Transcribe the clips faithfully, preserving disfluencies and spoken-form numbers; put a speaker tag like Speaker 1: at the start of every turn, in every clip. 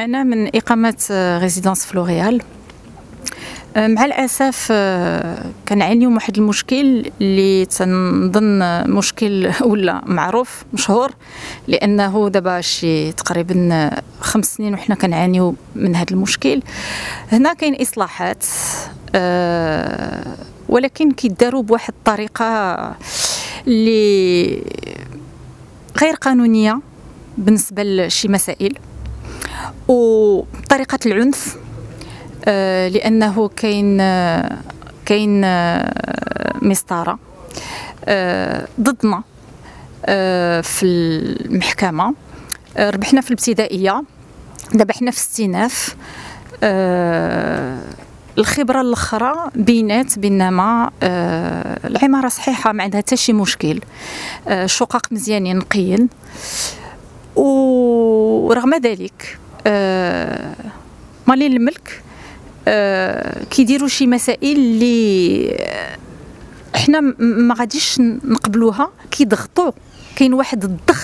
Speaker 1: أنا من إقامة ريزيدانس فلوريال. مع الأسف كنعانيو من واحد المشكل اللي تنظن مشكل ولا معروف مشهور، لأنه دابا شي تقريبا خمس سنين وحنا كنعانيو من هذا المشكل. هنا كاين إصلاحات ولكن كيداروا بواحد الطريقة اللي غير قانونية بالنسبة لشي مسائل، وطريقة العنف، آه لأنه كاين آه كاين آه مسطرة آه ضدنا آه في المحكمة. آه ربحنا في الابتدائية، دابا حنا في استئناف. آه الخبرة الأخرى بينات بينما آه العمارة صحيحة ما عندها حتى شي مشكل، آه الشقق مزيانين نقيين، ورغم ذلك آه مالين الملك آه كيديروا شي مسائل اللي احنا ما غاديش نقبلوها. كيضغطوا، كاين واحد الضغط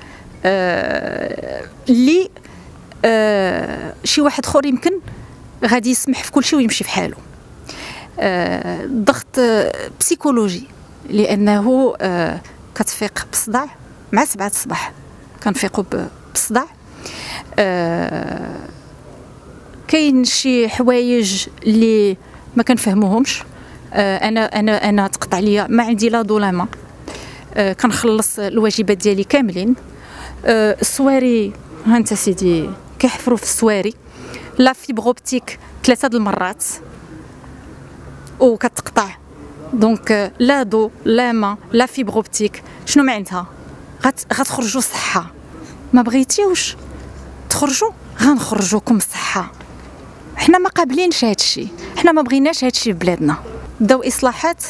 Speaker 1: آه اللي آه شي واحد اخر يمكن غادي يسمح في كل شيء ويمشي في حاله. آه ضغط آه بسيكولوجي، لانه آه كتفيق بصداع مع سبعة الصباح كنفيقوا بصداع. آه كاين شي حوايج اللي ما كنفهموهمش. آه انا انا انا تقطع ليا، ما عندي لا ظلامه. آه كنخلص الواجبات ديالي كاملين. آه السواري ها انت سيدي كيحفروا في السواري، لا فيبروبتيك ثلاثه د المرات وكتقطع. دونك لا ضو لا ما لا فيبروبتيك، شنو معناتها؟ غتخرجوا صحه. ما بغيتيوش تخرجوا غنخرجوكم صحه. حنا ما قابلينش هادشي، حنا ما بغيناش هادشي في بلادنا. بداو اصلاحات،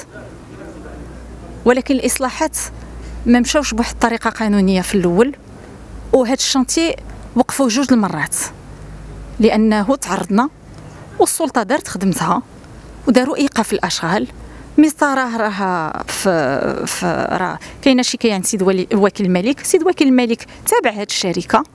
Speaker 1: ولكن الاصلاحات ما مشاوش بواحد الطريقه قانونيه في الاول، وهاد الشانتي وقفوا جوج المرات لانه تعرضنا والسلطه دارت خدمتها وداروا ايقاف الاشغال. مسطره راه في, في راه كاينه شكايه عند سيد وكيل الملك. سيد وكيل الملك تابع هاد الشركه،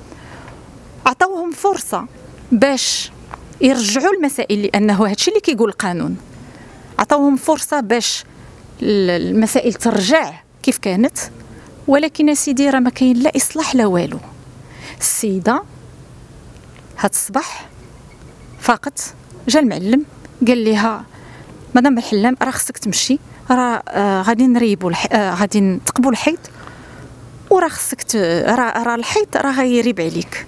Speaker 1: عطاوهم فرصه باش يرجعوا المسائل، لانه هادشي اللي كيقول القانون. عطاوهم فرصه باش المسائل ترجع كيف كانت، ولكن سيدي راه ما كاين لا اصلاح لا والو. السيده هاد الصباح فاقت، جا المعلم قال لها مدام الحلام راه خصك تمشي، راه آه غادي نريبوا آه غادي نثقبوا الحيط، وراه خصك راه راه الحيط راه غيريب عليك.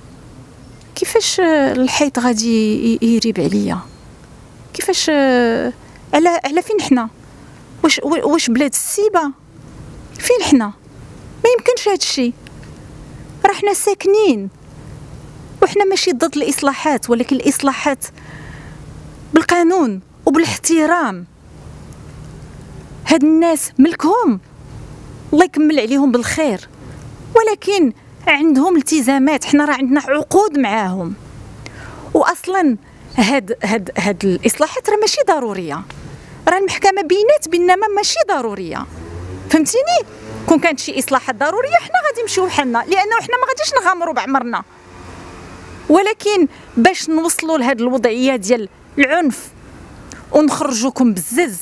Speaker 1: كيفاش الحيط غادي يريب عليا؟ كيفاش آه على على فين حنا؟ واش واش بلاد السيبه؟ فين حنا؟ ما يمكنش هذا الشيء. راه حنا ساكنين وحنا ماشي ضد الاصلاحات، ولكن الاصلاحات بالقانون وبالاحترام. هاد الناس ملكهم، الله يكمل عليهم بالخير، ولكن عندهم التزامات. حنا راه عندنا عقود معاهم، واصلا هاد هاد هاد الاصلاحات راه ماشي ضروريه. راه المحكمه بينات بينما ماشي ضروريه، فهمتيني؟ كون كانت شي اصلاحات ضروريه حنا غادي نمشيو بحالنا، لانه حنا ما غاديش نغامروا بعمرنا. ولكن باش نوصلوا لهاد الوضعيه ديال العنف ونخرجوكم بالزز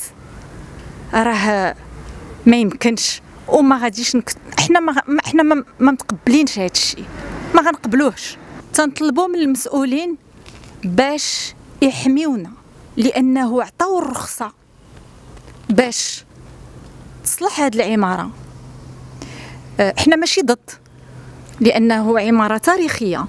Speaker 1: راه ما يمكنش، وما غاديش نك... احنا ما احنا ما, ما متقبلينش هذا الشيء، ما غنقبلوهش. تنطلبوا من المسؤولين باش يحميونا، لانه عطاو الرخصه باش تصلح هذه العماره. احنا ماشي ضد، لانه عماره تاريخيه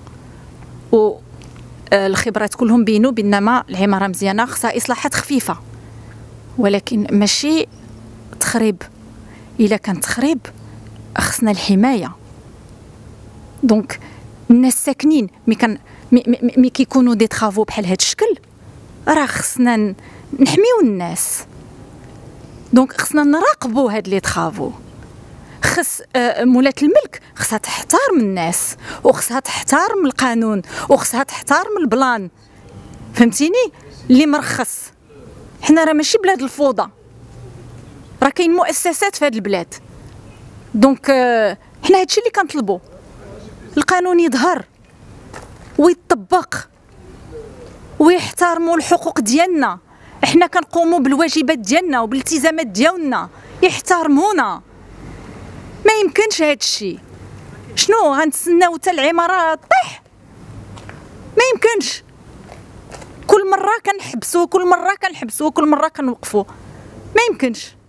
Speaker 1: والخبرات كلهم بينوا بينما العماره مزيانه خصها اصلاحات خفيفه، ولكن ماشي تخريب. الا كان تخريب خصنا الحمايه. دونك الناس ساكنين مي كان مي, مي, مي كيكونوا دي طرافو بحال هذا الشكل راه خصنا نحميو الناس. دونك خصنا نراقبوا هاد لي طرافو. خص مولات الملك خصها تحترم الناس، وخصها تحترم القانون، وخصها تحترم البلان، فهمتيني؟ اللي مرخص. حنا راه ماشي بلاد الفوضى، راه كاين مؤسسات في هذه البلاد. دونك حنا هادشي اللي كنطلبوا، القانون يظهر ويطبق ويحترموا الحقوق ديالنا. احنا كنقوموا بالواجبات ديالنا وبالالتزامات ديالنا، يحترمونا. ما يمكنش هذا الشيء. شنو غنتسناو حتى العماره طيح؟ ما يمكنش. كل مره كنحبسوا كل مره كنحبسوا كل مره كنوقفوا، ما يمكنش.